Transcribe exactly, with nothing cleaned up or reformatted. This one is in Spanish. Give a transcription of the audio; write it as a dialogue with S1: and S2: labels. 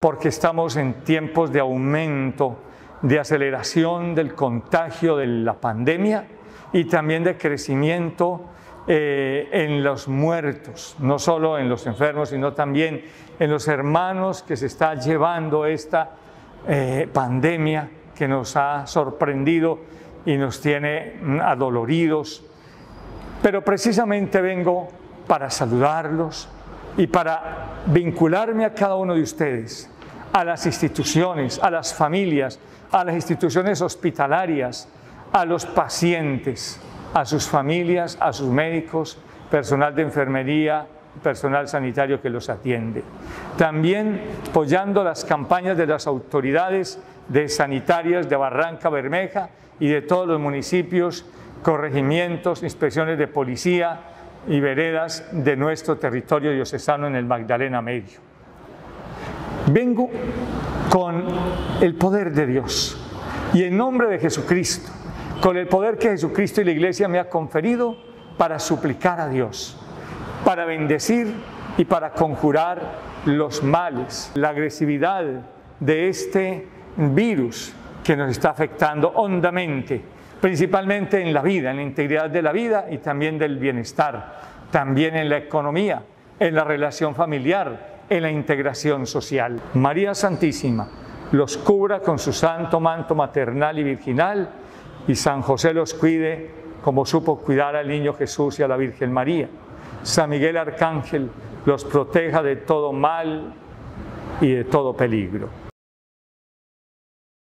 S1: porque estamos en tiempos de aumento, de aceleración del contagio de la pandemia y también de crecimiento eh, en los muertos, no solo en los enfermos, sino también en los hermanos que se está llevando esta eh, pandemia que nos ha sorprendido y nos tiene adoloridos. Pero precisamente vengo para saludarlos y para vincularme a cada uno de ustedes, a las instituciones, a las familias, a las instituciones hospitalarias, a los pacientes, a sus familias, a sus médicos, personal de enfermería, personal sanitario que los atiende. También apoyando las campañas de las autoridades de sanitarias de Barranca Bermeja y de todos los municipios, corregimientos, inspecciones de policía y veredas de nuestro territorio diocesano en el Magdalena Medio. Vengo con el poder de Dios y en nombre de Jesucristo, con el poder que Jesucristo y la Iglesia me ha conferido para suplicar a Dios, para bendecir y para conjurar los males, la agresividad de este virus que nos está afectando hondamente, principalmente en la vida, en la integridad de la vida y también del bienestar, también en la economía, en la relación familiar, en la integración social. María Santísima los cubra con su santo manto maternal y virginal y San José los cuide como supo cuidar al niño Jesús y a la Virgen María. San Miguel Arcángel los proteja de todo mal y de todo peligro.